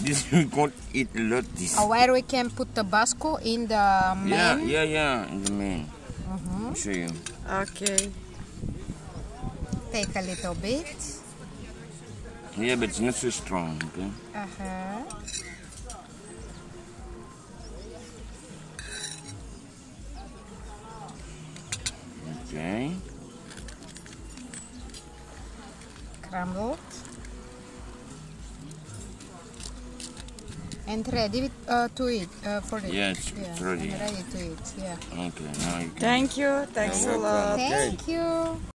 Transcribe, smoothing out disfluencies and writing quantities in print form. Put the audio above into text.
This we can't eat a lot. This. Where we can put tabasco in the main? Yeah, in the main. I'll show you. Okay. Take a little bit. Yeah, but it's not so strong, okay? Okay. Crumbled. And ready to eat for it. Yeah, it's ready. And ready to eat. Yeah. Okay, now you can. Thank you. Thanks a lot. Okay. Thank you.